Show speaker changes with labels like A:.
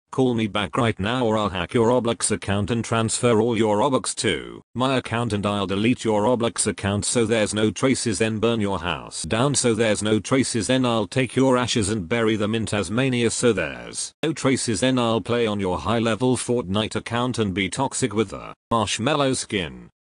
A: Call me back right now or I'll hack your Roblox account and transfer all your Robux to my account, and I'll delete your Roblox account so there's no traces, then burn your house down so there's no traces, then I'll take your ashes and bury them in Tasmania so there's no traces, then I'll play on your high level Fortnite account and be toxic with a marshmallow skin.